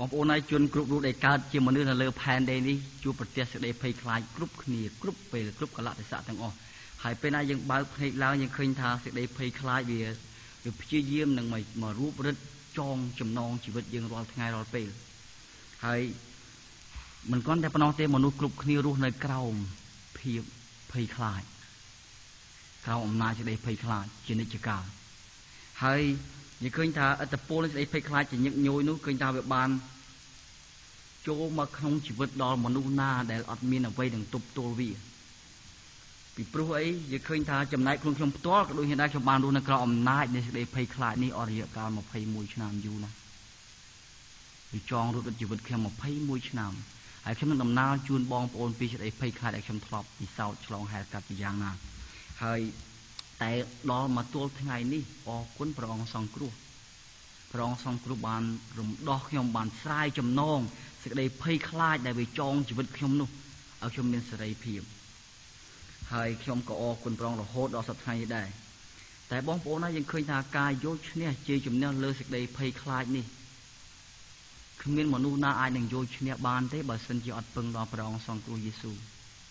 បងប្អូនហើយជនគ្រប់រូបដែលកើតជាមនុស្សនៅលើផែនដីនេះជួបប្រទះសេចក្តីភ័យខ្លាចគ្រប់គ្នាគ្រប់ពេលគ្រប់កលៈទេសៈទាំងអស់ហើយពេលណាយើងបើកភ្នែកឡើងយើងឃើញថាសេចក្តីភ័យខ្លាចវាព្យាយាមនឹងមករូបរឹតចងចំណងជីវិតយើងរាល់ថ្ងៃរាល់ពេលហើយមិនគ្រាន់តែប៉ុណ្ណោះទេមនុស្សគ្រប់គ្នារស់នៅក្រោមភាពភ័យខ្លាចក្រោមអំណាចសេចក្តីភ័យខ្លាចជានិច្ចកាលហើយយើងឃើញថាឥទ្ធិពលនៃសេចក្តីភ័យខ្លាចជាញឹកញយនោះឃើញថាវាបានចូលមកក្នុងជីវិតដល់មនុស្សណាដែលអត់មានអ្វីនឹងទប់ទល់វាពីព្រោះអីយើងឃើញថាចំណែកខ្លួនខ្ញុំផ្ទាល់ក៏ដូចជាដែរខ្ញុំបានរស់នៅក្រោមអំណាចនៃសេចក្តីភ័យខ្លាចនេះអស់រយៈកាល21ឆ្នាំយូរណាស់វាចងរត់ជីវិតខ្ញុំ21ឆ្នាំហើយខ្ញុំនឹងដំណើរជូនបងប្អូនពីសេចក្តីភ័យខ្លាចដែលខ្ញុំធ្លាប់ពិសោធន៍ឆ្លងហេតុកាត់ជាយ៉ាងណាហើយតែដល់មកទល់ថ្ងៃនេះអរគុណព្រះអង្គសង្គ្រោះព្រះអង្គសង្គ្រោះបានរំដោះខ្ញុំបានស្រាយចំណងសេចក្តីភ័យខ្លាចដែលវាចងជីវិតខ្ញុំនោះឲ្យខ្ញុំមានសេរីភាពហើយខ្ញុំក៏អរគុណព្រះអង្គរហូតដល់សប្តាហ៍នេះដែរតែបងប្អូនណាយើងឃើញថាការយកឈ្នះជ័យជំនះលើសេចក្តីភ័យខ្លាចនេះគ្មានមនុស្សណាអាចនឹងយកឈ្នះបានទេបើសិនជាអត់ពឹងដល់ព្រះអង្គសង្គ្រោះយេស៊ូវ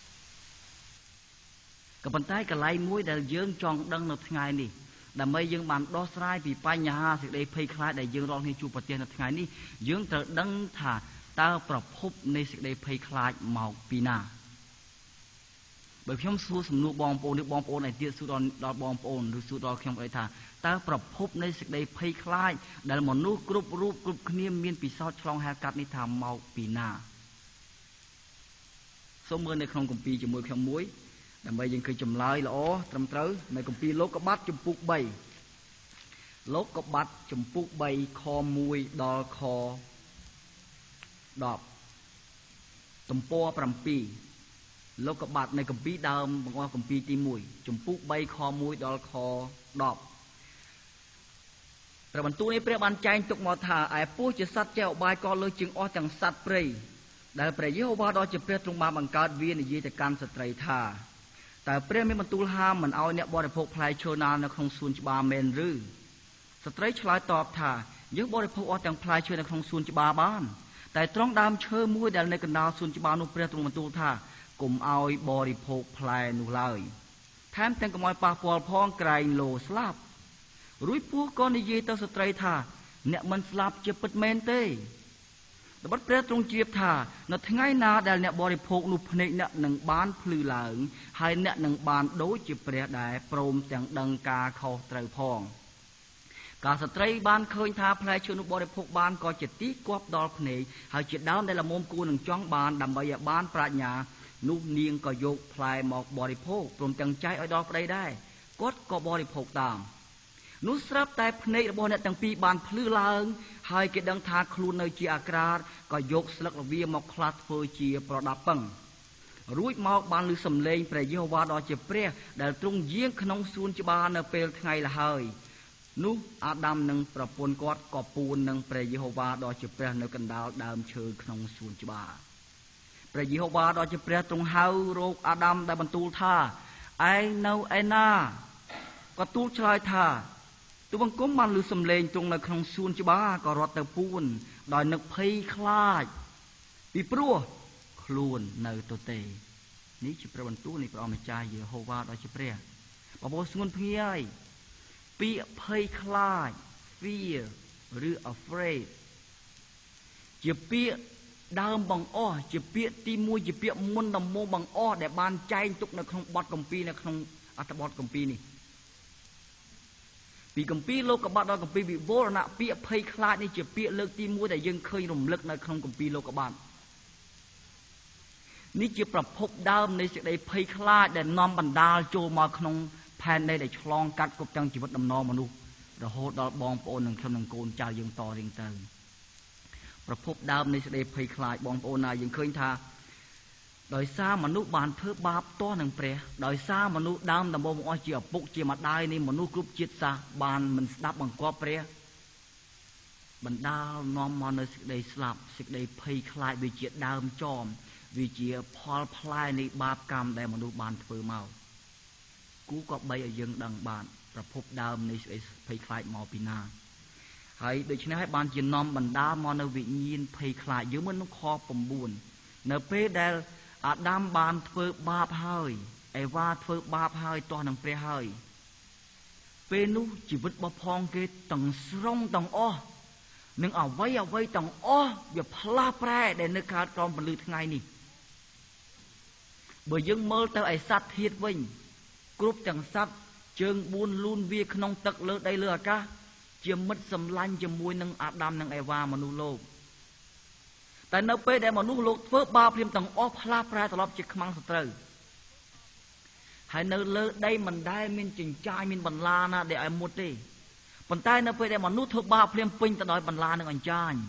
ក៏ប៉ុន្តែកន្លែងមួយដែលយើងចង់ដឹងនៅថ្ងៃនេះដើម្បីយើងបានដោះស្រាយពីបញ្ហាសេចក្តីភ័យខ្លាចដែលយើងរាល់គ្នាជួបប្រទះនៅថ្ងៃនេះយើងត្រូវដឹងថាតើប្រភពនៃសេចក្តីភ័យខ្លាចមកពីណាបើខ្ញុំសួរសំណួរបងប្អូនឬបងប្អូនឯទៀតសួរដល់បងប្អូនឬសួរដល់ខ្ញុំអីថាតើប្រភពនៃសេចក្តីភ័យខ្លាចដែលមនុស្សគ្រប់រូបគ្រប់គ្នាមានពិសោធន៍ឆ្លងហេតុកាត់នេះថាមកពីណាសូមមើលនៅក្នុងគម្ពីរជាមួយខ្ញុំមួយដើម្បីយើងឃើញចម្លើយល្អត្រឹមត្រូវនៅគម្ពីរលោកុបាតជំពូក3លោកុបាតជំពូក3ខ1ដល់ខ10ទំព័រ7លោកុបាតនៅគម្ពីរដើមបង្អស់គម្ពីរទី1ជំពូក3ខ1ដល់ខ10ព្រះបន្ទូលនេះព្រះបានចែងទុកមកថាឯពស់ជាសត្វចេះឧបាយក៏លើជាងអស់ទាំងសត្វព្រៃដែលព្រះយេហូវ៉ាដ៏ជាព្រះទ្រង់បានបង្កើតវានិយាយទៅកាន់ស្ត្រីថាតើព្រះមានបន្ទូលហាមមិនឲ្យអ្នកបរិភោគផ្លែឈើណានៅក្នុងសួនច្បារមែនឬស្ត្រីឆ្លើយតបថាយើងបរិភោគអស់ទាំងផ្លែឈើនៅក្នុងសួនច្បារបានតែត្រង់ដើមឈើមួយដែលនៅកណ្ដាលសួនច្បារនោះព្រះទ្រង់បន្ទូលថាកុំឲ្យបរិភោគផ្លែនោះឡើយថែមទាំងកុំឲ្យប៉ះពាល់ផងក្រែងលោស្លាប់រួចពស់ក៏និយាយទៅស្ត្រីថាអ្នកមិនស្លាប់ជាពិតមែនទេត្បិតព្រះទ្រង់ជ្រាបថានៅថ្ងៃណាដែលអ្នកបរិភោគនោះភ្នែកអ្នកនឹងបានភ្លឺឡើងហើយអ្នកនឹងបានដូចជាព្រះដែរព្រមទាំងដឹងការខុសត្រូវផងការស្ត្រីបានឃើញថាផ្លែឈើនោះបរិភោគបានក៏ជាទីគាប់ដល់ភ្នែកហើយជាដើមដែលល្មមគួរនឹងចង់បានដើម្បីឲ្យបានប្រាជ្ញានោះនាងក៏យកផ្លែមកបរិភោគព្រមទាំងចែកឲ្យដល់ប្តីដែរគាត់ក៏បរិភោគតាមនោះស្រាប់តែភ្នែករបស់អ្នកទាំងពីរបានភ្លឺឡើងហើយគេដឹងថាខ្លួននៅជាអាក្រាតក៏យកស្លឹករវៀមកខ្លះធ្វើជាប្រដាប់ពឹងរួចមកបានឮសំឡេងព្រះយេហូវ៉ាដ៏ជាព្រះដែលទ្រង់យាងក្នុងសួនច្បារនៅពេលថ្ងៃលហើយនោះអាដាមនិងប្រពន្ធគាត់ក៏ពួននឹងព្រះយេហូវ៉ាដ៏ជាព្រះនៅកណ្ដាលដើមឈើក្នុងសួនច្បារព្រះយេហូវ៉ាដ៏ជាព្រះទ្រង់ហៅរកអាដាមដែលបន្ទូលថាឯងនៅឯណាក៏ទូលឆ្លើយថាទូបង្គំបានឮសំឡេងទ្រង់នៅក្នុងសួនច្បារក៏រត់ទៅពួនដោយនឹកភ័យខ្លាចពីព្រោះខ្លួននៅទទេនេះជាព្រះបន្ទូលនៃព្រះអម្ចាស់យេហូវ៉ាដ៏ជាព្រះបងប្អូនស្ងួនភ្ងាយពាក្យភ័យខ្លាច fear ឬ afraid ជាពាក្យដើមបង្អស់ជាពាក្យទី1ជាពាក្យមុនដំបូងបង្អស់ដែលបានចែងទុកនៅក្នុងបទគម្ពីរនៅក្នុងអត្ថបទគម្ពីរនេះពីគម្ពីរលោកុបាតដល់គម្ពីរវិវរណៈពាក្យភ័យខ្លាចនេះជាពាក្យលើកទី1ដែលយើងឃើញរំលឹកនៅក្នុងគម្ពីរលោកុបាតនេះជាប្រភពដើមនៃសេចក្តីភ័យខ្លាចដែលនាំបណ្ដាលចូលមកក្នុងផែនដីដែលឆ្លងកាត់គ្រប់ទាំងជីវិតដំណរមនុស្សរហូតដល់បងប្អូននិងខ្ញុំនិងកូនចៅយើងតរៀងទៅប្រភពដើមនៃសេចក្តីភ័យខ្លាចបងប្អូនណាយើងឃើញថាដោយសារមនុស្សបានធ្វើបាបទាស់នឹងព្រះដោយសារមនុស្សដើមដំបូងបង្អស់ជាឪពុកជាម្ដាយនៃមនុស្សគ្រប់ជាតិសាសន៍បានមិនស្ដាប់បង្គាប់ព្រះបណ្ដាលនាំមកនៅសេចក្តីស្លាប់សេចក្តីភ័យខ្លាចវាជាដើមចមវាជាផលផ្លែនៃបាបកម្មដែលមនុស្សបានធ្វើមកគូក៏បីឲ្យយើងដឹងបានប្រភពដើមនៃសេចក្តីភ័យខ្លាចមកពីណាហើយដូច្នេះហើយបានជានាំបណ្ដាមកនៅវិញ្ញាណភ័យខ្លាចយើងមិនក្នុងខ9នៅពេលដែលអាដាមបានធ្វើបាបហើយអេវ៉ាធ្វើបាបហើយទាស់នឹងព្រះហើយពេលនោះជីវិតរបស់ផងគេទាំងស្រុងទាំងអស់នឹងអ្វីទាំងអស់វាផ្លាស់ប្រែដែលនៅកើតក្រោមពន្លឺថ្ងៃនេះបើយើងមើលទៅឯសត្វធាតុវិញគ្រប់ទាំងសត្វជើង4លូនវាក្នុងទឹកលើដីលើអាកាសជាមិត្តសម្លាញ់ជាមួយនឹងអាដាមនិងអេវ៉ាមនុស្សលោកតែនៅពេលដែលមនុស្សលោកធ្វើបាបព្រាមទាំងអស់ផ្លាស់ប្រែត្រឡប់ជាខ្មាំងសត្រូវហើយនៅលើដីមិនដែលមានចិញ្ចាយមានបន្លាណាដែលឲ្យមុតទេប៉ុន្តែនៅពេលដែលមនុស្សធ្វើបាបព្រាមពេញទៅដោយបន្លានិងអញ្ចាញ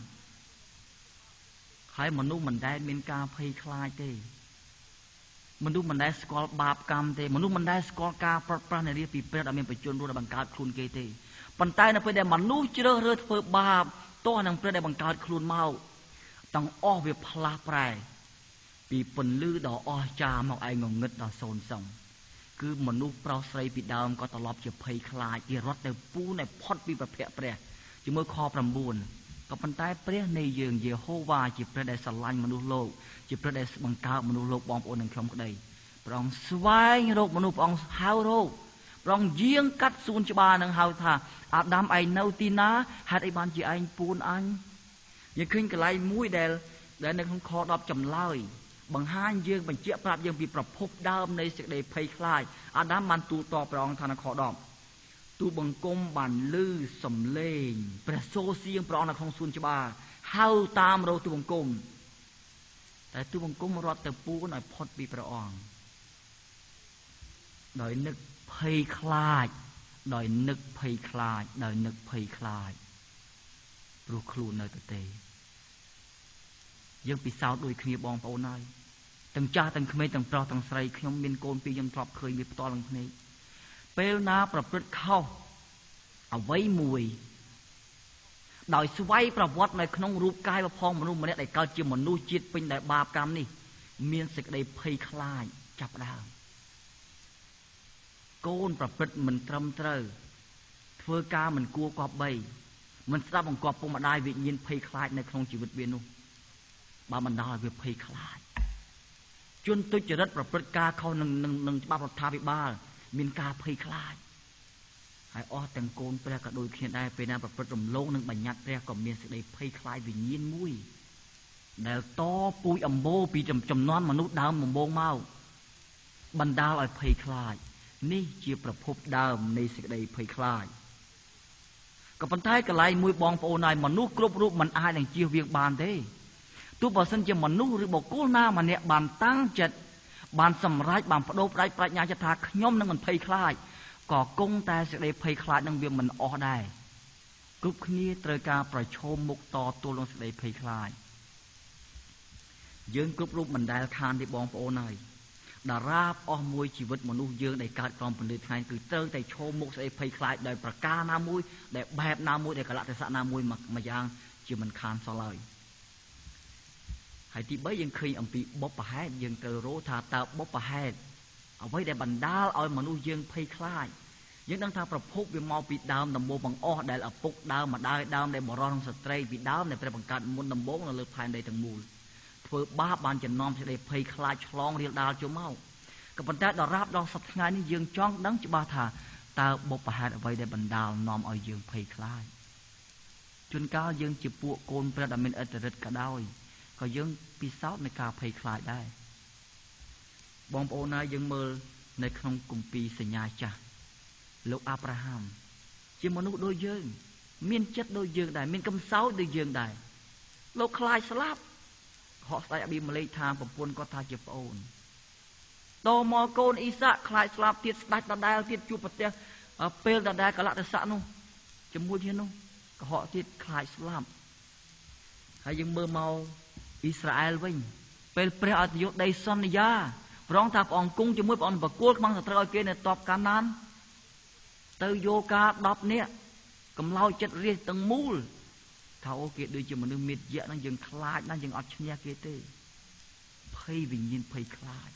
ហើយមនុស្សមិនដែលមានការភ័យខ្លាចទេមនុស្សមិនដែលស្គាល់បាបកម្មទេមនុស្សមិនដែលស្គាល់ការប្រត់ប្រាស់នៃរាជពីព្រះដែលមានបញ្ជនរស់ដែលបង្កើតខ្លួនគេទេប៉ុន្តែនៅពេលដែលមនុស្សជ្រើសរើសធ្វើបាបទាស់នឹងព្រះដែលបង្កើតខ្លួនមកទាំងអស់វាផ្លាស់ប្រែពីពន្លឺដ៏អស្ចារ្យមកឯងងឹតដល់សូន្យសងគឺមនុស្សប្រុសស្រីពីដើមក៏ត្រឡប់ជាភ័យខ្លាចគេរត់ទៅពូនឲ្យផុតពីប្រភពព្រះជាមួយខ9ក៏ប៉ុន្តែព្រះនៃយើងយេហូវ៉ាជាព្រះដែលស្រឡាញ់មនុស្សលោកជាព្រះដែលបង្កើតមនុស្សលោកបងប្អូននឹងខ្ញុំក្តីព្រះអង្គស្វែងរកមនុស្សព្រះអង្គហៅរកព្រះអង្គយាងកាត់សួនច្បារនឹងហៅថាអាដាមឯងនៅទីណាហេតុអីបានជាឯងពួនអញយើងឃើញកន្លែងមួយដែលនៅក្នុងខ10ចម្លើយបង្ហាញយើងបញ្ជាក់ប្រាប់យើងពីប្រភពដើមនៃសេចក្តីភ័យខ្លាចអាដាមបានទូលតបព្រះអង្គថានៅខ10ទូបង្គំបានឮសំឡេងព្រះសូរសៀងព្រះអង្គនៅក្នុងសួនច្បារហៅតាមរកទូបង្គំតែទូបង្គំរត់ទៅពួនឲ្យផុតពីព្រះអង្គដោយនឹកភ័យខ្លាចដោយនឹកភ័យខ្លាចដោយនឹកភ័យខ្លាចព្រោះខ្លួននៅទៅទេយើងពិសោធន៍ដូចគ្នាបងប្អូនហើយទាំងចាស់ទាំងក្មេងទាំងប្រុសទាំងស្រីខ្ញុំមានកូនពីរខ្ញុំធ្លាប់ឃើញវាផ្ទាល់នឹងភ្នែកពេលណាប្រព្រឹត្តខុសអ្វីមួយដោយស្វ័យប្រវត្តិនៅក្នុងរូបកាយរបស់មនុស្សម្នាក់ដែលកើតជាមនុស្សជាតិពេញដោយបាបកម្មនេះមានសេចក្តីភ័យខ្លាចចាប់ដើមកូនប្រព្រឹត្តមិនត្រឹមត្រូវធ្វើការមិនគួរគប្បីមិនស្ដាប់បង្គាប់ពុកម្ដាយវិញ្ញាណភ័យខ្លាចនៅក្នុងជីវិតវានោះបើបណ្ដាលឲ្យវាភ័យខ្លាចជនទុច្ចរិតប្រព្រឹត្តការខុសនឹងច្បាប់រដ្ឋាភិបាលមានការភ័យខ្លាចហើយអស់ទាំងកូនព្រះក៏ដូចគ្នាដែរពេលណាប្រព្រឹត្តរំលងនឹងបញ្ញត្តិព្រះក៏មានសេចក្តីភ័យខ្លាចវិញ្ញាណមួយដែលតពូជអម្បូរពីចំនួនមនុស្សដើមដំបូងមកបណ្ដាលឲ្យភ័យខ្លាចនេះជាប្រភពដើមនៃសេចក្តីភ័យខ្លាចក៏ប៉ុន្តែកន្លែងមួយបងប្អូនហើយមនុស្សគ្រប់រូបមិនអាចនឹងជៀសវាងបានទេទោះបើសិនជាមនុស្សឬបុគ្គលណាម្នាក់បានតាំងចិត្តបានសម្រេចបានបដូរផ្ដាច់ប្រាជ្ញាចិត្តថាខ្ញុំនឹងមិនភ័យខ្លាចក៏គង់តែសេចក្តីភ័យខ្លាចនឹងវាមិនអស់ដែរគ្រប់គ្នាត្រូវការប្រឈមមុខតទល់នឹងសេចក្តីភ័យខ្លាចយើងគ្រប់រូបមិនដែលខានទេបងប្អូនហើយតារាបអស់មួយជីវិតមនុស្សយើងដែលកើតក្រោមពន្លឺថ្ងៃគឺត្រូវតែឈោមមុខស្អីភ័យខ្លាចដោយប្រការណាមួយដែលបែបណាមួយដែលកលៈទេសៈណាមួយមួយយ៉ាងជាមិនខានសល់ហើយទី3យើងឃើញអំពីបុព្វហេតុយើងត្រូវរកថាតើបុព្វហេតុអ្វីដែលបណ្ដាលឲ្យមនុស្សយើងភ័យខ្លាចយើងដឹងថាប្រភពវាមកពីដើមដំបូងបង្អស់ដែលឪពុកដើមម្ដាយដើមដែលបរិសុទ្ធនិងស្ត្រីពីដើមដែលព្រះបង្កើតមុនដំបូងនៅលើផែនដីទាំងមូលធ្វើបាបបានចំណំសេចក្តីភ័យខ្លាចឆ្លងរៀលដាលចូលមកក៏ប៉ុន្តែដល់រាបដល់សប្តាហ៍ថ្ងៃនេះយើងចង់ដឹងច្បាស់ថាតើបុព្វហេតុអ្វីដែលបណ្ដាលនាំឲ្យយើងភ័យខ្លាចជួនកាលយើងជាពួកកូនព្រះដែលមានឥទ្ធិឫទ្ធិក៏ដោយក៏យើងពិសោធន៍នៃការភ័យខ្លាចដែរបងប្អូនណាយើងមើលនៅក្នុងគម្ពីរសញ្ញាចាស់លោកអាប់រ៉ាហាំជាមនុស្សដូចយើងមានចិត្តដូចយើងដែរមានកំសោយដូចយើងដែរលោកខ្លាចស្លាប់ហកស្ដេចអាប៊ីម៉ាលេកថាប្រពន្ធគាត់ថាជាប្អូនតមកកូនអ៊ីសាក់ខ្លាចស្លាប់ទៀតស្ដេចដដែលទៀតជួបប្រទះពេលដដែលកលៈទេសៈនោះជាមួយគ្នានោះកុហកទៀតខ្លាចស្លាប់ហើយយើងមើលមកអ៊ីស្រាអែលវិញពេលព្រះឲ្យទៅយកដីសន្យាព្រះអង្គថាព្រះអង្គគង់ជាមួយព្រះអង្គបកគោលខ្មាំងសត្រូវឲ្យគេនៅតបកាណានទៅយកការ10នាក់កំឡោចចិត្តរាជទាំងមូលថាអូគេដូចជាមនុស្សមេយៈហ្នឹងយើងខ្លាចណាស់យើងអត់ឈ្នះគេទេភ័យវិញ្ញាណភ័យខ្លាច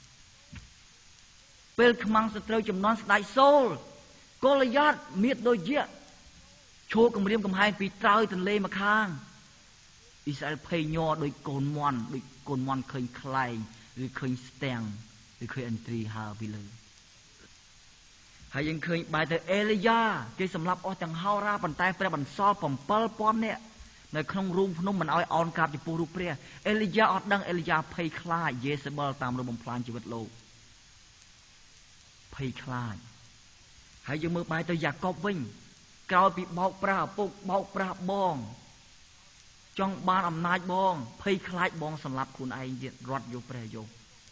ពេលខ្មាំងសត្រូវចំនួនស្ដេចសូលកុលយ័តមៀតដូចយៈឈោកំរៀមកំហែងពីត្រើយទន្លេមកខាងអ៊ីស្រាអែលភ័យញ័រដោយកូនមន់ដូចកូនមន់ឃើញខ្លែងឬឃើញស្ទាំងឬឃើញឥន្ទ្រីហើរពីលើហើយយើងឃើញបែរទៅអេលីយ៉ាគេសម្លាប់អស់ទាំងហោរាប៉ុន្តែព្រះបន្សល់ 7,000 នាក់នៅក្នុងរូងភ្នំមិនឲ្យអោនក្រាបចំពោះរូបព្រះអេលីយ៉ាអត់ដឹងអេលីយ៉ាភ័យខ្លាចយេសេបលតាមរំបំផ្លាញជីវិតលោកភ័យខ្លាចហើយយើងមើលបែរទៅយ៉ាកុបវិញក្រោយពីបោកប្រាស់ឪពុកបោកប្រាស់បងចង់បានអំណាចបងភ័យខ្លាចបងសម្លាប់ខ្លួនឯងទៀតរត់យកព្រះយក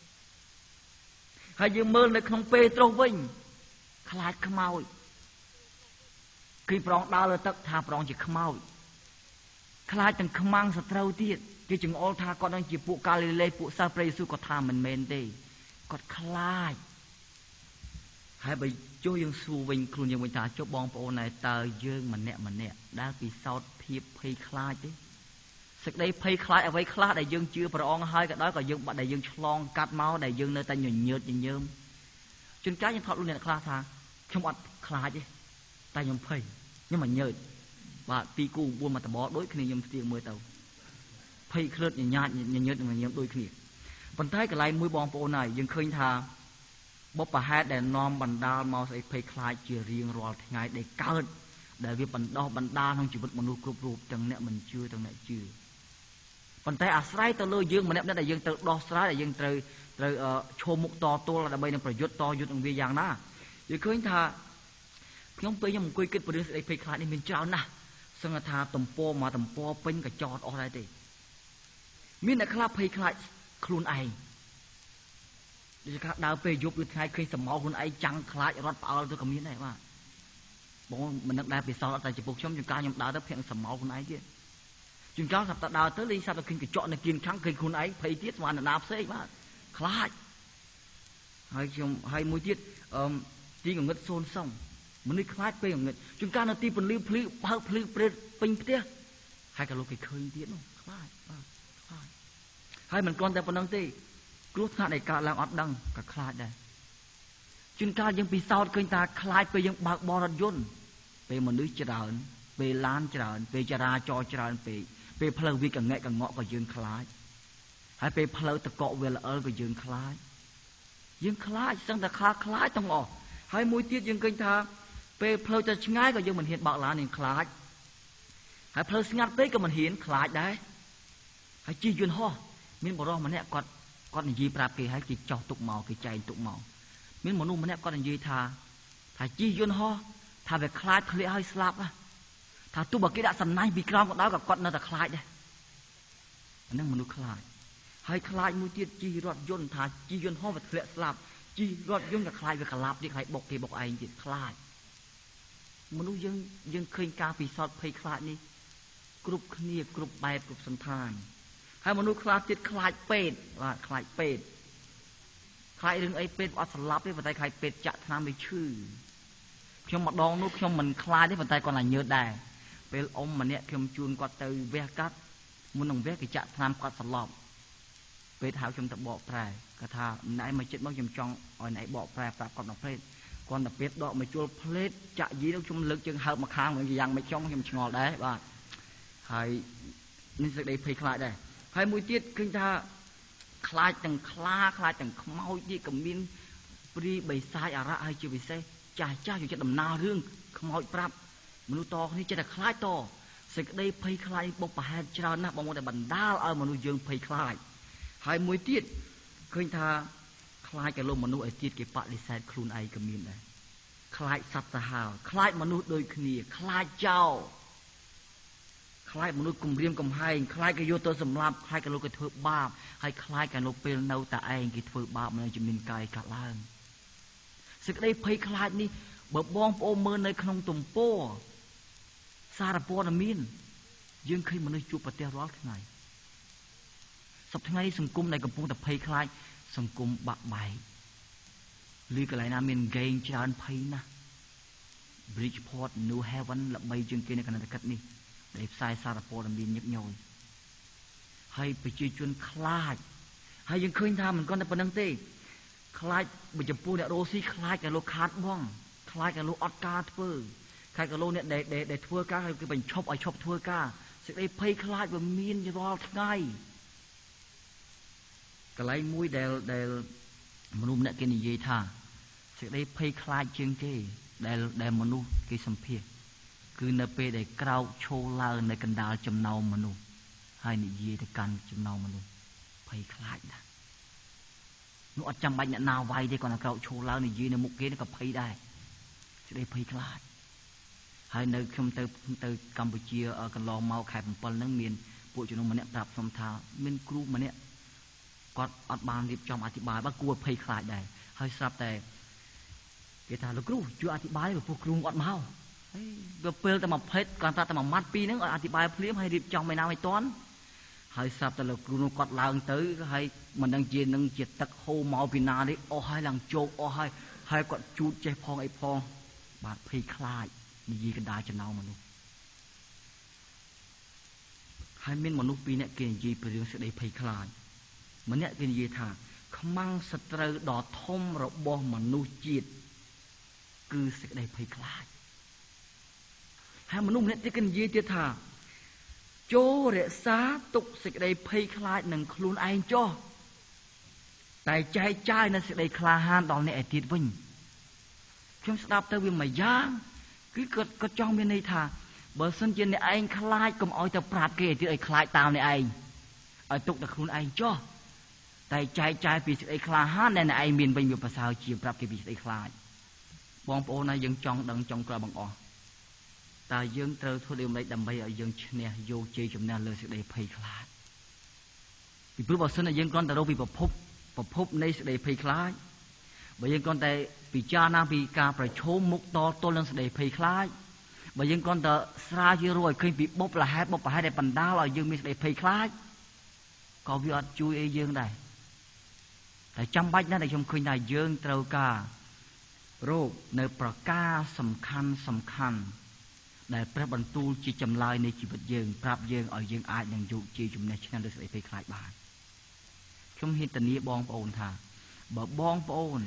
ហើយយើងមើលនៅក្នុងពេត្រុសវិញខ្លាចខ្មោចគឺប្រងដើរលើទឹកថាប្រងជាខ្មោចខ្លាចទាំងខ្មាំងសត្រូវទៀតគេចង្អុលថាគាត់នឹងជាពួកកាលីលេពួកសិស្សព្រះយេស៊ូវគាត់ថាមិនមែនទេគាត់ខ្លាចហើយបើចុះយើងសួរវិញខ្លួនយើងវិញថាចុះបងប្អូនឯតើយើងម្នាក់ដែលពិសោធន៍ភាពភ័យខ្លាចទេសេចក្តីភ័យខ្លាចអ្វីខ្លះដែលយើងជឿព្រះអង្គហើយក៏ដោយក៏យើងបាត់ដែលយើងឆ្លងកាត់មកដែលយើងនៅតែញញើតញញើមជួនកាលយើងថតលោកអ្នកខ្លះថាខ្ញុំអត់ខ្លាចទេតែខ្ញុំភ័យខ្ញុំញញើតបាទពីគូ9មកតបដូចគ្នាខ្ញុំស្ទាកមើលទៅភ័យឃ្លាតញញើតញញើតនឹងញញើមដូចគ្នាប៉ុន្តែកន្លែងមួយបងប្អូនហើយយើងឃើញថាបុព្វហេតុដែលនាំបណ្ដាលមកស្អីភ័យខ្លាចជារៀងរាល់ថ្ងៃដែលកើតដែលវាបណ្ដោះបណ្ដាលក្នុងជីវិតមនុស្សគ្រប់រូបទាំងអ្នកមិនជឿទាំងអ្នកជឿប៉ុន្តែអាស្រ័យទៅលើយើងម្នាក់ៗដែលយើងត្រូវដោះស្រាយដែលយើងត្រូវឈោមមុខតទល់ដើម្បីនឹងប្រយុទ្ធតយុទ្ធនឹងវាយ៉ាងណាយើងឃើញថាខ្ញុំពេលខ្ញុំអង្គុយគិតពីរឿងស្ដីភ័យខ្លាចនេះមានច្រើនណាស់សឹងថាទំព័រមកទំព័រពេញក៏ចោតអស់ដែរទេមានអ្នកខ្លះភ័យខ្លាចខ្លួនឯងដូចថាដើរពេលយប់ឬថ្ងៃឃើញសម្ោខ្លួនឯងចាំងខ្លាចរត់ផ្អើលទៅក៏មានដែរបាទបងមិននឹកដែរពិសោធន៍តែចំពោះខ្ញុំជួនកាលខ្ញុំដើរទៅភាក់សម្ោខ្លួនឯងទៀតជួនកាលស្រាប់តែដើរទៅលេងស្រាប់តែឃើញកញ្ចក់នៅគៀនខាងឃើញខ្លួនឯងភ័យទៀតស្មានណាផ្សេងបាទខ្លាចហើយមួយទៀតទីងងឹតសូនសងមនុស្សខ្លាចពេលងងឹតជួនកាលនៅទីពន្លឺភ្លឺបើកភ្លឺព្រឹកពេញផ្ទះហើយក៏លោកគេឃើញទៀតនោះខ្លាចបាទខ្លាចហើយមិនគ្រាន់តែប៉ុណ្្នឹងទេគ្រោះថ្នាក់ដែលកើតឡើងអត់ដឹងក៏ខ្លាចដែរជួនកាលយើងពិសោធន៍ឃើញថាខ្លាចពេលយើងបើកបររថយន្តពេលមនុស្សច្រើនពេលឡានច្រើនពេលចរាចរណ៍ច្រើនពេលផ្លូវវាកងែកកងក់ក៏យើងខ្លាចហើយពេលផ្លូវតកកវាល្អិលក៏យើងខ្លាចសឹងតែខ្លាចទាំងអស់ហើយមួយទៀតយើងឃើញថាពេលផ្លូវទៅឆ្ងាយក៏យើងមិនហ៊ានបើកឡានយើងខ្លាចហើយផ្លូវស្ងាត់ពេកក៏មិនហ៊ានខ្លាចដែរហើយជិះយន្តហោះមានបរិសុទ្ធម្នាក់គាត់និយាយប្រាប់គេហើយគេចោះទុកមកគេចែងទុកមកមានមនុស្សម្នាក់គាត់និយាយថាជិះយន្តហោះថាវាខ្លាចធ្លាក់ហើយស្លាប់ថាទោះបើគេដាក់សំណាញ់ពីក្រោមក៏ដោយក៏គាត់នៅតែខ្លាចដែរអានឹងមនុស្សខ្លាចហើយខ្លាចមួយទៀតជិះរថយន្តថាជិះយន្តហោះវាធ្លាក់ស្លាប់ជិះរថយន្តក៏ខ្លាចវាក្លាប់ទៀតហើយបុកគេបុកឯងទៀតខ្លាចមនុស្សយើងឃើញការពិសោធន៍ភ័យខ្លាចនេះគ្រប់គ្នាគ្រប់បែបគ្រប់សន្តានហើយមនុស្សខ្លះទៀតខ្លាចពេទ្យបាទខ្លាចពេទ្យខ្លាចរឿងអីពេទ្យអត់ស្លាប់ទេប៉ុន្តែខ្លាចពេទ្យចាក់ថ្នាំវាឈឺខ្ញុំម្ដងនោះខ្ញុំមិនខ្លាចទេប៉ុន្តែគាត់តែញើសដែរពេលអ៊ំម្នាក់ខ្ញុំជូនគាត់ទៅវះកាត់មុននឹងវះគេចាក់ថ្នាំគាត់ស្លាប់ពេទ្យហៅខ្ញុំទៅបកប្រែគាត់ថាណែមកចិត្តមកខ្ញុំចង់ឲ្យណែបកប្រែប្រាប់គាត់ដល់ពេទ្យគាត់ទៅពេទ្យដកមកជួលផ្លេតចាក់យីនោះខ្ញុំលើកជើងហើបមកខាងវិញយ៉ាងមិនខ្ញុំឆ្ងល់ដែរបាទហើយនេះសេចក្តីភ័យខ្លាចដែរហើយមួយទៀតឃើញថាខ្លាចទាំងខ្លាខ្លាចទាំងខ្មោចទៀតក៏មានព្រាយបិសាចអារក្សហើយជាពិសេសចាស់យកចិត្តដំណើររឿងខ្មោចប្រាប់មនុស្សតគ្នាចិត្តតែខ្លាចតសេចក្តីភ័យខ្លាចបុព្វហេតុច្រើនណាស់បងប្អូនតែបណ្ដាលឲ្យមនុស្សយើងភ័យខ្លាចហើយមួយទៀតឃើញថាខ្លាចក៏លោកមនុស្សឲ្យទៀតគេបដិសេធខ្លួនឯងក៏មានដែរខ្លាចសត្វសាហាវខ្លាចមនុស្សដូចគ្នាខ្លាចចោលខ្លាចមនុស្សគំរាមកំហែងខ្លាចគេយកទៅសម្លាប់ខ្លាចគេលោកគេធ្វើបាបហើយខ្លាចគេលោកពេលនៅតែឯងគេធ្វើបាបនៅជំនាញកាយកាត់ឡើងសេចក្តីភ័យខ្លាចនេះបើបងប្អូនមើលនៅក្នុងទំព័រសារព័ត៌មានយើងឃើញមនុស្សជួបប្រទះរាល់ថ្ងៃសប្តាហ៍ថ្ងៃសង្គមដែលកំពុងតែភ័យខ្លាចសង្គមបាក់បែកឬកន្លែងណាមានហ្គេងច្រើនភ័យណាស់ Bridgeport New Haven ល្បីជាងគេនៅកណ្ដាលទឹកនេះដែលផ្សាយសារព័ត៌មានញឹកញយហើយប្រជាជនខ្លាចហើយយើងឃើញថាមិនគាត់តែប៉ុណ្្នឹងទេខ្លាចបើចំពោះអ្នករស់ស៊ីខ្លាចតែលោកខាតបងខ្លាចតែលោកអត់ការធ្វើ khai cái lô này để thua cá cái bình chop ai chop thua cá sẽ đây pay khai và miên như đó ngay cái lấy mũi đềuมนุษย์เนี่ยกินนิยท่าสิ่งใดเพยคลายเชิงเกได้มนุษย์กิสัมเพคือในเปได้กล่าวโชว์ลาในกันดาจำเนามนุษย์ให้นิยแต่การจำเนามนุษย์เพยคลายนะนุอัดจำใบเนี่ยนาไว้ได้ก่อนกล่าวโชว์ลานิยในมุกเกนี่ก็เพยได้สิ่งใดเพยคลายให้ในคำเตอกัมพูชีกันลองเมาไข่ผมปนนั่งเมียนพวกจุนมันเนี่ยปรับสมทาเมียนครูมันเนี่ยก็อัดบางรีบจอมอธิบายว่ากลัวเพยคลายได้ให้ทราบแต่เกี่ยวกับลูกครูช่วยอธิบายแบบพวกครูอัดเมาก็เปิลแต่มาเพชรการตัดแต่มามัดปีนึงอธิบายเพลี้ยให้รีบจอมไม่นานไม่ต้อนให้ทราบแต่ลูกครูกอดลางtớiให้มันดังเจียนดังเจียตักโฮเมาปีนาดิโอ้ให้หลังโจโอ้ให้กอดจูดใจพองไอพองบาดเพยคลายนี่ยีกันได้จะเน่ามันลูกให้เม้นมนุษย์ปีนี้เกี่ยยีไปเรื่องสิ่งใดเพยคลายมันเนี่ยกินยีถาขมังสตรดอทมระบอมนุษย์จิตคือสิ่งใดเพยคลายให้มนุษย์เนี่ยที่กินยีเดียถาโจเรศาตุกสิ่งใดเพยคลายหนึ่งคลุนไอจ่อแต่ใจนั่นสิ่งใดคลาหานตอนนี้ไอติดวิ่งเข้มสดับเตวิมมาย่างคือก็จ้องเป็นในถาเบอร์สันเจนในไอคลายก็เอาแต่ปราบเกยที่ไอคลายตามในไอตุกแต่คลุนไอจ่อแต่ใจปีสิไอคลาห้านในไอเมียนเป็นอยู่ภาษาจีบรับเกี่ยวกับไอคลาบองโปนายยังจองดังจองกระบังอแต่ยังเตอทั่วเดียวไม่ดำไปยังเนี่ยโยเจจมเนี่ยเลยสิไอเพยคลาปีพื้นบอกสันยังก่อนแต่เราปีประพบในสิไอเพยคลาบางยังก่อนแต่ปีจานาปีกาประชมมุกตอต้นเรื่องสิไอเพยคลาบางยังก่อนแต่สราเยรวยเคยปีบ๊อบละแฮบ๊อบไปให้ได้ปันดาเรายังมีสิไอเพยคลาก็วิอัดจุยยังได้แต่จำบัดนั้นในชมคุยนายเยิงเตากาโรคในประกาสำคัญในพระบรรทุจีจำลายในชีวิตเยิงปราบเยิงเอาเยิงอาจยังอยู่จีจุ่มในชั้นโดยใส่ไปคลายบาทชมเห็นตอนนี้บองปอนท่าบ่บองปอน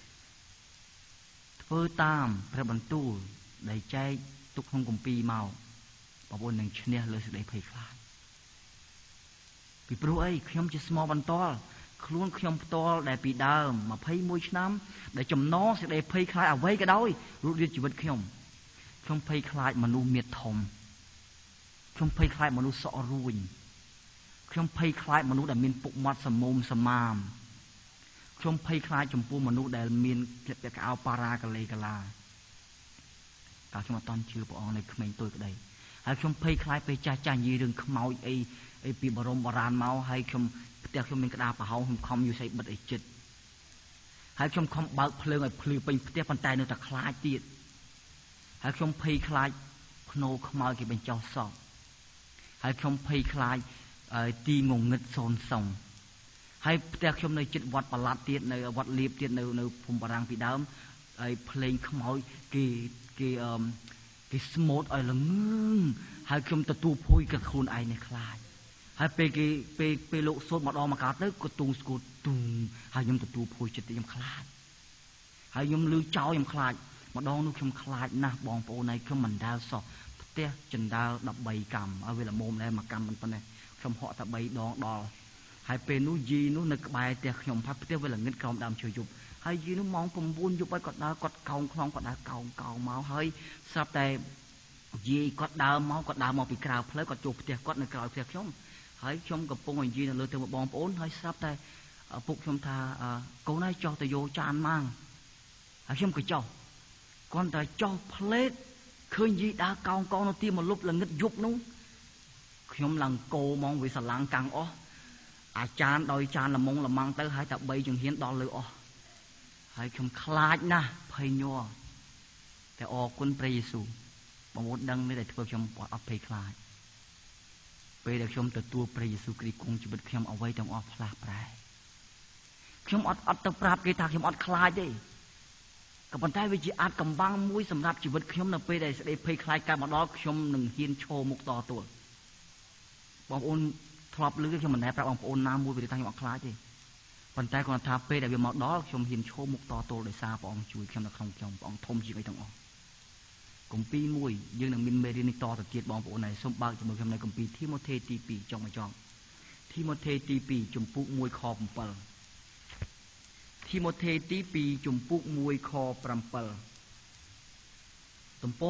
เพื่อตามพระบรรทุได้ใจตุกห้องกุมปีเมาปอนหนึ่งชั้นเนี่ยเลยใส่ไปคลายปีปลุกไอ้ขยมจะสมอบรรทอคล้วนขยมตัวได้ปีดาวมาเพย์มวยน้ำได้จำน้องสิได้เพย์คลายเอาไว้ก็ได้รู้เรื่องชีวิตขยมเพย์คลายมนุษย์เมียทมขยมเพย์คลายมนุษย์สอรุยขยมเพย์คลายมนุษย์ได้มีปุกมัดสมมสมามขยมเพย์คลายจมปูมนุษย์ได้มีเก็บเอาปารากะเลกะลาการชมตอนชื่อปองในเขมรตัวก็ได้ให้ขยมเพย์คลายไปจ่ายีเรื่องขมเอาไอปีบรมบรานเมาให้ขยมแต่ขยมเป็นกระดาษเปล่าผมคอมอยู่ใส่บัตรไอจิตให้ขยมคอมเบิกเพลิงไอเพลิงเป็นเตี้ยปันใจในตะคลายตีดให้ขยมเพย์คลายพโนขมเอาเกี่ยวเป็นเจ้าสอบให้ขยมเพย์คลายตีงงเงินโซนส่งให้แต่ขยมในจิตวัดประหลาดตีดในวัดเลียบตีดในภูมิปรางปีดาวไอเพลงขมเอากี่สมูทไอละงึ่งให้ขยมตะตูพุยกับคุณไอในคลายให้ไปโลกโซดมาดอมากาเตอร์ก็ตุงสกุลตุงให้ยมตะตูพูจิตยมคลาดให้ยมลือเจ้ายมคลาดมาดองนุชมคลาดนะบองโปในเครื่องมันดาวสอบเตี้ยจนดาวดับใบกำเอาเวลาโมมได้มากำมันปนเนี่ยคำเหาะตะใบดองดอให้เป็นนุยีนุนึกใบเตี้ยขยมพับเตี้ยเวลาเงินกองดำเฉยยุบให้ยีนุมองผมบุญยุบไปกดดาวกดเกาคลองกดดาวเกาเมาให้สับแต่ยีกดดาวเมากดดาวมองปีกราวเพลกดจูบเตี้ยกดในกราวเตี้ยขยมให้ชมกับปงยีนั่นเลยแต่บองปนให้ทราบแต่ปุกชมทาโกนายจอแต่โยจานมั่งให้ชมกับเจ้าก่อนแต่เจ้าเพลทเคยยีดาเกาโนตีมาลุบละงึดยุบนู้ชมหลังโกมองวิสลังกังอ้ออาจารย์โดยจานละมงละมังเตอให้แต่ใบจึงเห็นดอเลยอ้อให้ชมคลาดนะเพยยัวแต่ออกคนพระเยซูบางวันดังไม่ได้เพื่อชมปอดอัพเพยคลาดไปเด็กชมแต่ตัวพระเยซูคริสต์คงจะเป็นขยมเอาไว้ตรงออฟลาปลายขยมอัดตะปราบกีตาขยมอัดคลายได้กับปัญหาวิจิอัดกำบังมุ้ยสำหรับชีวิตขยมนั่นไปได้เพยคลายการมาดอกขยมหนึ่งเฮียนโชว์มุกต่อตัวบางองค์ทลอบลึกขยมมันแหนปราบบางองค์น้ำมุ้ยไปได้ทางขยมอัดคลายได้ปัญหาก่อนทาไปได้เวมาดอกขยมเฮียนโชว์มุกต่อตัวเลยซาบองจุยขยมนักท่องขยมบองทมจีไปตรงออกโกគម្ពីរមួយយើងនឹងមានមេរៀននេះតទៅទៀតបងប្អូនហើយសូមបើកជាមួយខ្ញុំនៅគម្ពីរធីម៉ូថេទី2ចុងមកចង់ធីម៉ូថេទី2ជំពូក1ខ7ធីម៉ូថេទី2ជំពូក1ខ7ទំព័រ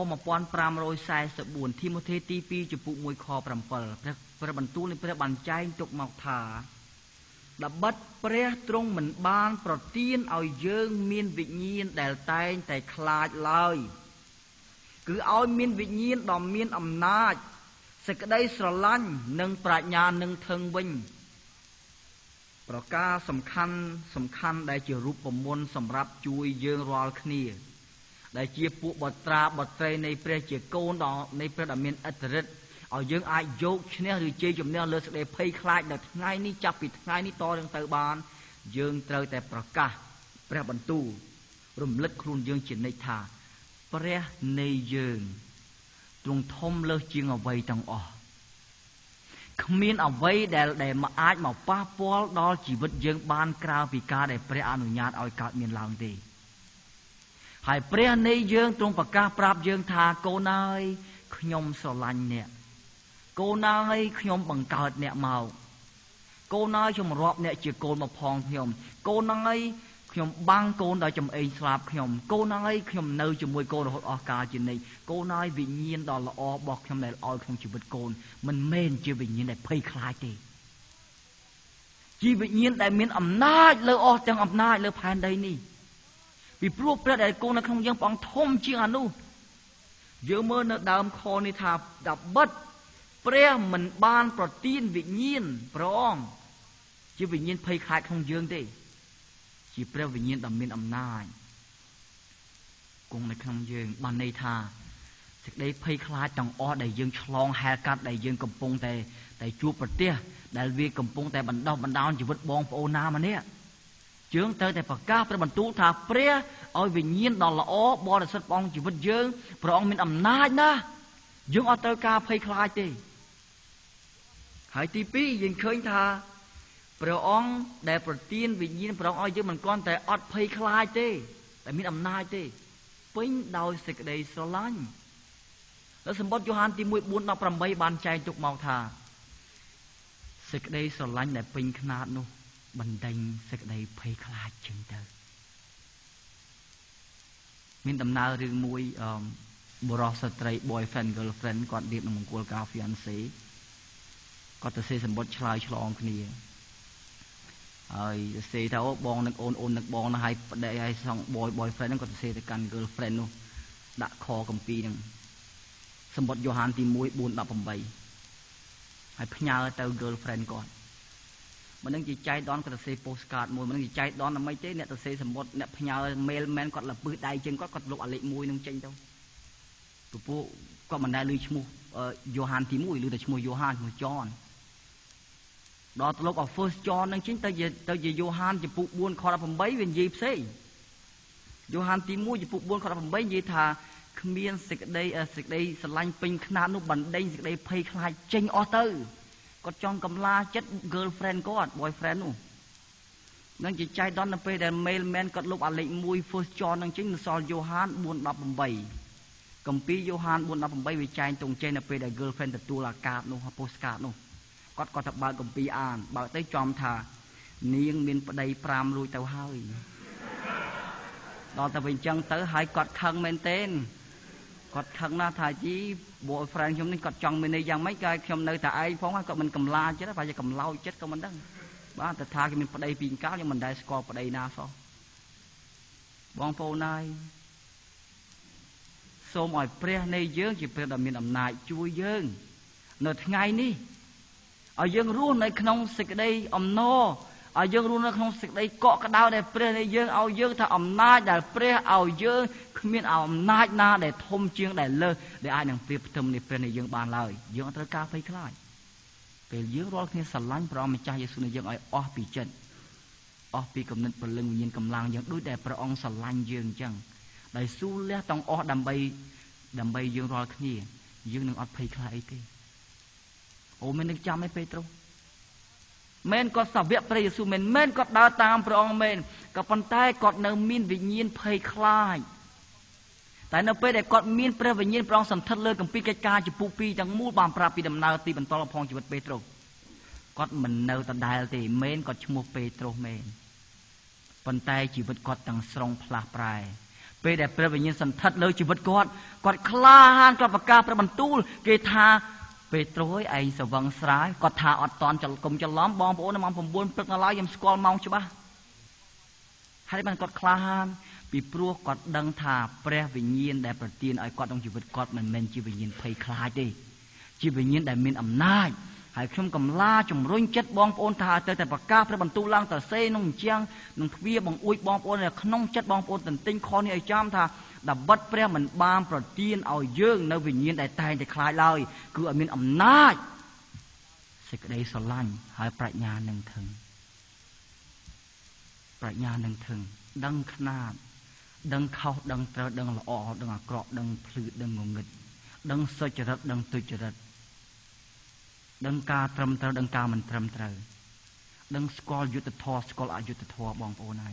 1544ធីម៉ូថេទី2ជំពូក1ខ7ព្រះបន្ទូលនៃព្រះបានចែងទុកមកថាដបិតព្រះទ្រង់មិនបានប្រទានឲ្យយើងមានវិញ្ញាណដែលតែងតែខ្លាចឡើយគឺឲ្យមានវិញ្ញាណដ៏មានអំណាចសេចក្តីស្រឡាញ់និងប្រាជ្ញានឹងធឹងវិញប្រការសំខាន់ដែលជារូបមន្តសម្រាប់ជួយយើងរាល់គ្នាដែលជាពួកបុត្រាបុត្រីនៃព្រះជាកូននៃព្រះដ៏មានឥទ្ធិឫទ្ធិឲ្យយើងអាចយកឈ្នះឬជ័យជំនះលើសេចក្តីភ័យខ្លាចនៅថ្ងៃនេះចាប់ពីថ្ងៃនេះតទៅបានយើងត្រូវតែប្រកាសព្រះបន្ទូលរំលឹកខ្លួនយើងជានិច្ចថាព្រះនៃយើងទ្រង់ធំលើសជាងអ្វីទាំងអស់គ្មានអ្វីដែលអាចមកប៉ះពាល់ដល់ជីវិតយើងបានក្រៅពីការដែលព្រះអនុញ្ញាតឲ្យកើតមានឡើងទេហើយព្រះនៃយើងទ្រង់ប្រកាសប្រាប់យើងថាកូនអើយខ្ញុំស្រឡាញ់អ្នកកូនអើយខ្ញុំបង្កើតអ្នកមកកូនអើយខ្ញុំរាប់អ្នកជាកូនមកផងខ្ញុំកូនអើយខ្ញុំបាំងកូនដោយចំអេងស្លាប់ខ្ញុំកូនអើយខ្ញុំនៅជាមួយកូនរហូតអស់កាលជានិច្ចកូនអើយវិញ្ញាណដ៏ល្អរបស់ខ្ញុំដែលឲ្យក្នុងជីវិតកូនមិនមែនជាវិញ្ញាណដែលភ័យខ្លាចទេជាវិញ្ញាណដែលមានអំណាចលើអស់ទាំងអំណាចលើផែនដីនេះពីព្រោះព្រះដែលគង់នៅក្នុងយើងព្រះអង្គធំជាងអានោះយើងមើលនៅដើមខនេះថាដបិតព្រះមិនបានប្រទានវិញ្ញាណព្រះអង្គជាវិញ្ញាណភ័យខ្លាចក្នុងយើងទេជាព្រះវិញ្ញាណដ៏មានអំណាចគង់នៅក្នុងយើងបានន័យថាសេចក្តីភ័យខ្លាចទាំងអស់ដែលយើងឆ្លងហែលកាត់ដែលយើងកំពុងតែជួបប្រទះដែលវាកំពុងតែបណ្ដោះបណ្ដោលជីវិតបងប្អូនណាម្នាក់យើងត្រូវតែប្រកាសព្រះបន្ទូលថាព្រះឲ្យវិញ្ញាណដ៏ល្អបរិសុទ្ធព្រះអង្គជីវិតយើងព្រះអង្គមានអំណាចណាស់យើងអត់ត្រូវការភ័យខ្លាចទេហើយទី2យើងឃើញថាព្រះអង្គដែលប្រទានវិញ្ញាណព្រះអង្គឲ្យយើងមិនគ្រាន់តែអត់ភ័យខ្លាចទេតែមានអំណាចទេពេញដោយសេចក្តីស្រឡាញ់แล้วសម្បត្តិយ៉ូហានទី1:4-18បានចែងទុកមកថាសេចក្តីស្រឡាញ់ដែលពេញខ្នាតនោះបណ្ដេញសេចក្តីភ័យខ្លាចចឹងទៅមានដំណើររឿងមួយបុរសស្ត្រី boyfriend girlfriend គាត់រៀបនឹងមង្គលការ fiancé គាត់ទៅសេសម្បត្តិឆ្លើយឆ្លងគ្នាហើយសេថាអូបងនឹកអូននឹកបងណាស់ហើយប្តីហើយសង boyfriend ហ្នឹងគាត់ទៅសេទៅកាន់ girlfriend នោះដាក់ខកំពីហ្នឹងសម្បត្តិយ៉ូហានទី1:4-18ហើយផ្ញើទៅ girlfriend គាត់មិនដឹងជាចៃដនគាត់ទៅសេ postcard មួយមិនដឹងជាចៃដនតែមិនទេអ្នកទៅសេសម្បត្តិអ្នកផ្ញើ mailman គាត់លពឹសដៃជើងគាត់លុបអាលេខ1នឹងចេញទៅពពួកគាត់មិនដែលឮឈ្មោះយ៉ូហានទី1ឮតែឈ្មោះយ៉ូហានឈ្មោះចនដល់ទៅលុបអា first John នឹងចេញទៅជាយ៉ូហានចំពុក4ខ18វានិយាយផ្សេងយ៉ូហានទី1ចំពុក4ខ18និយាយថាគ្មានសេចក្តីស្រឡាញ់ពេញខ្នាតនោះបណ្ដេញសេចក្តីភ័យខ្លាចចេញអស់ទៅគាត់ចង់កំឡាចិត្ត girlfriend គាត់ boyfriend នោះនឹងជាចៃដន្យនៅពេលដែល mailman គាត់លុបអាលេខ1 first John នឹងចេញនៅសល់យ៉ូហាន4:18គម្ពីរយ៉ូហាន4:18វាចែងតង់ចេញនៅពេលដែល girlfriend ទទួលអាកាតនោះ postcard នោះគាត់ទៅបើកគម្ពីរអានបើកទៅចំថានាងមានប្តី5រួចទៅហើយដល់តែវិញចឹងទៅហើយគាត់ខឹងមែនទែនគាត់ខឹងណាស់ថាជី boyfriend ខ្ញុំនេះគាត់ចង់មានន័យយ៉ាងម៉េចក៏ខ្ញុំនៅតែឯងផងគាត់មិនកំឡាចិត្តប្រហែលជាកំឡោចចិត្តក៏មិនដឹងបាទតែថាគេមានប្តីពីកាលខ្ញុំមិនដែលស្គាល់ប្តីណាសោះបងប្អូនហើយសូមឲ្យព្រះនៃយើងជាព្រះដ៏មានអំណាចជួយយើងនៅថ្ងៃនេះឲ្យយើងរស់នៅក្នុងសេចក្តីអំណរឲ្យយើងរស់នៅក្នុងសេចក្តីកក់ក្ដៅដែលព្រះនៃយើងឲ្យយើងថាអំណាចដែលព្រះឲ្យយើងគ្មានអំណាចណាដែលធំជាងដែលលើសដែលអាចនឹងព្រៀបផ្ទឹមនៃព្រះនៃយើងបានឡើយយើងអត់ត្រូវការភ័យខ្លាចពេលយើងរាល់គ្នាស្រឡាញ់ព្រះអង្គម្ចាស់យេស៊ូវនៃយើងឲ្យអស់ពីចិត្តអស់ពីគំនិតព្រលឹងវិញ្ញាណកម្លាំងយើងដូចដែលព្រះអង្គស្រឡាញ់យើងអញ្ចឹងដែលស៊ូលះទាំងអស់ដើម្បីយើងរាល់គ្នាយើងនឹងអត់ភ័យខ្លាចអីទេអូមែននឹងចាំឯពេត្រុសមែនគាត់សាវកព្រះយេស៊ូវមែនគាត់ដើរតាមព្រះអង្គមែនក៏ប៉ុន្តែគាត់នៅមានវិញ្ញាណភ័យខ្លាចតែនៅពេលដែលគាត់មានព្រះវិញ្ញាណព្រះអង្គសន្ធិដ្ឋលើគម្ពីរកិច្ចការចំពោះ2ទាំងមូលបានប្រាប់ពីដំណើរទីបន្តផងជីវិតពេត្រុសគាត់មិននៅដដែលទេមែនគាត់ឈ្មោះពេត្រុសមែនប៉ុន្តែជីវិតគាត់ទាំងស្រុងផ្លាស់ប្រែពេលដែលព្រះវិញ្ញាណសន្ធិដ្ឋលើជីវិតគាត់ក្លាហានគាត់ប្រកាសព្រះបន្ទូលគេថាពេត្រុសអើយឯងស្វឹងស្រាយគាត់ថាអត់តន់កុំច្រឡំបងប្អូននៅម៉ោង9ព្រឹកនៅឡើយខ្ញុំស្គាល់ម៉ោងច្បាស់ហើយបានគាត់ក្លាហានពីព្រោះគាត់ដឹងថាព្រះវិញ្ញាណដែលប្រទានឲ្យគាត់ក្នុងជីវិតគាត់មិនមែនជាវិញ្ញាណភ័យខ្លាចទេជាវិញ្ញាណដែលមានអំណាចហើយខ្ញុំកំឡាជំរុញចិត្តបងប្អូនថាទៅតែប្រកាសព្រះបន្ទូលឡើងទៅសេក្នុងអញ្ចឹងនឹងទ្វាបង្អួចបងប្អូននៅក្នុងចិត្តបងប្អូនទន្ទិញខនេះឲ្យចាំថាដាបិតព្រះមិនបានប្រទានឲ្យយើងនៅវិញ្ញាណដែលតែងតែខ្លាចឡើយគឺឲ្យមានអំណាចសេចក្តីស្រឡាញ់ហើយប្រាជ្ញានឹងធឹងដឹងខ្នាតដឹងខុសដឹងត្រូវដឹងល្អដឹងអាក្រក់ដឹងភ្លឺដឹងងងឹតដឹងសុចរិតដឹងទុច្ចរិតដឹងការត្រឹមត្រូវដឹងការមិនត្រឹមត្រូវដឹងស្គាល់យុត្តិធម៌ស្គាល់អយុត្តិធម៌បងប្អូន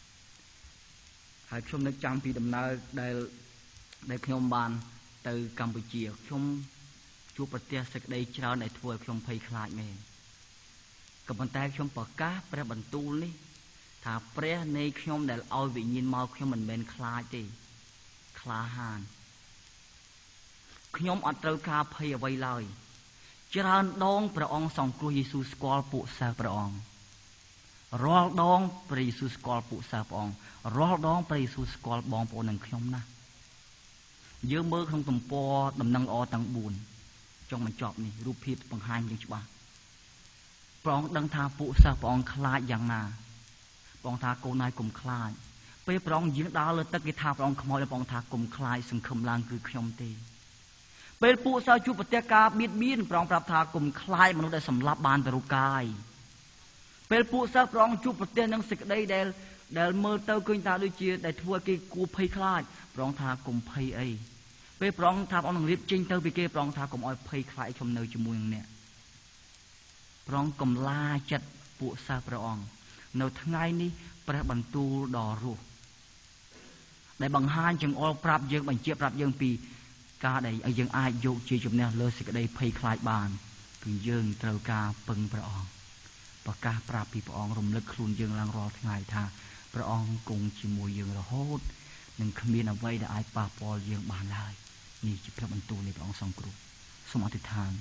ហើយខ្ញុំនឹកចាំពីដំណើរដែលខ្ញុំបានទៅកម្ពុជាខ្ញុំជួបប្រទះសេចក្តីច្រើនដែលធ្វើឲ្យខ្ញុំភ័យខ្លាចមែនក៏ប៉ុន្តែខ្ញុំប្រកាសព្រះបន្ទូលនេះថាព្រះនៃខ្ញុំដែលឲ្យវិញ្ញាណមកខ្ញុំមិនមែនខ្លាចទេក្លាហានខ្ញុំអត់ត្រូវការភ័យអ្វីឡើយច្រើនដងព្រះអង្គសង្គ្រោះយេស៊ូវស្គាល់ពួកសិស្សព្រះអង្គរាល់ដងព្រះយេស៊ូវស្គាល់ពួកសិស្សព្រះអង្គរាល់ដងព្រះយេស៊ូវស្គាល់បងប្អូននិងខ្ញុំណាយើងមើលក្នុងទំព័រដំណឹងល្អទាំង4ចុងបញ្ចប់នេះរូបភាពបង្ហាញយ៉ាងច្បាស់ព្រះអង្គដឹងថាពួកសិស្សព្រះអង្គខ្លាចយ៉ាងណាព្រះអង្គថាកូនហើយកុំខ្លាចពេលព្រះអង្គយាងដើរលើទឹកគេថាព្រះអង្គខ្មោចព្រះអង្គថាកុំខ្លាចសង្ឃឹមឡើងគឺខ្ញុំទេពេលពួកសិស្សជួបប្រទះការបៀតបៀនព្រះអង្គប្រាប់ថាកុំខ្លាចមនុស្សដែលសម្លាប់បានទៅរូបកាយពេលពួកសិស្សព្រះអង្គជួបប្រទះនឹងសេចក្តីដែលមើលទៅឃើញថាដូចជាដែលធ្វើឲ្យគេគួរភ័យខ្លាចព្រះអង្គថាកុំភ័យអីពេលព្រះអង្គថាព្រះអង្គនឹងរៀបចេញទៅពីគេព្រះអង្គថាកុំឲ្យភ័យខ្លាចខ្ញុំនៅជាមួយនឹងអ្នកព្រះអង្គកំឡាចិត្តពួកសិស្សព្រះអង្គនៅថ្ងៃនេះព្រះបន្ទូលដ៏រស់ដែលបង្ហាញចង្អុលប្រាប់យើងបញ្ជាក់ប្រាប់យើងពីការដែលយើងអាចយកជាជំនះលើសេចក្តីភ័យខ្លាចបានគឺយើងត្រូវការពឹងព្រះអង្គប្រកាសប្រាប់ពីព្រះអង្គរំលឹកខ្លួនយើងឡើងរាល់ថ្ងៃថាព្រះអង្គគង់ជាមួយយើងរហូតនឹងគ្មានអ្វីដែលអាចប៉ះពាល់យើងបានឡើយនេះជាព្រះបន្ទូលនៃព្រះអង្គសង្គ្រោះសូមអធិដ្ឋាន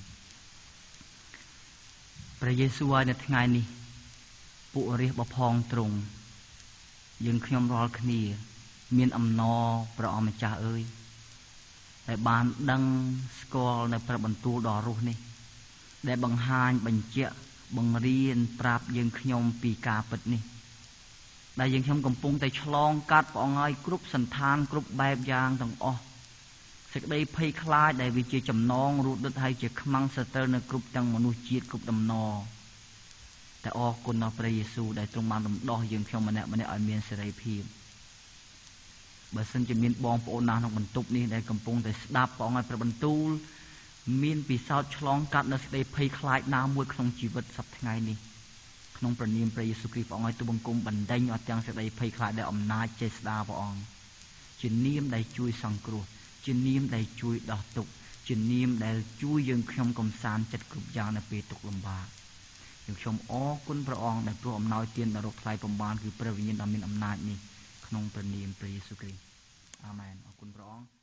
ព្រះយេស៊ូវឲ្យនៅថ្ងៃនេះពួករាជបផងទ្រង់យើងខ្ញុំរាល់គ្នាមានអំណរព្រះអង្គម្ចាស់អើយដែលបានដឹងស្គាល់នៅព្រះបន្ទូលដ៏រស់នេះដែលបង្ហាញបញ្ជាក់បង្រៀនប្រាប់យើងខ្ញុំពីការពិតនេះដែលយើងខ្ញុំកំពុងតែឆ្លងកាត់ព្រះអង្គឲ្យគ្រប់សន្តានគ្រប់បែបយ៉ាងទាំងអស់សេចក្តីភ័យខ្លាចដែលវាជាចំណងរូតដិតហើយជាខ្មាំងសត្រូវនៅគ្រប់ទាំងមនុស្សជាតិគ្រប់ដំណរតែអរគុណដល់ព្រះយេស៊ូវដែលទ្រង់បានរំដោះយើងខ្ញុំម្នាក់ឲ្យមានសេរីភាពបើសិនជាមានបងប្អូនណាក្នុងបន្ទប់នេះដែលកំពុងតែស្ដាប់ព្រះអង្គឲ្យព្រះបន្ទូលមានពិសោធន៍ឆ្លងកាត់នៅសេចក្តីភ័យខ្លាចណាមួយក្នុងជីវិតសប្តាហ៍ថ្ងៃនេះក្នុងព្រះនាមព្រះយេស៊ូវគ្រីស្ទព្រះអង្គឲ្យទូបង្គំបណ្ដេញអស់ទាំងសេចក្តីភ័យខ្លាចដែលអំណាចចេស្តាព្រះអង្គជានាមដែលជួយសង្គ្រោះជានាមដែលជួយដោះទុក្ខជានាមដែលជួយយើងខ្ញុំកំសាន្តចិត្តគ្រប់យ៉ាងនៅពេលទុក្ខលំបាកយើងខ្ញុំអរគុណព្រះអង្គដែលព្រោះអំណោយទានដ៏រកថ្លៃពំបានគឺព្រះវិញ្ញាណដ៏មានអំណាចនេះក្នុងព្រះនាមព្រះយេស៊ូវគ្រីស្ទអាមែនអរគុណព្រះអង្គ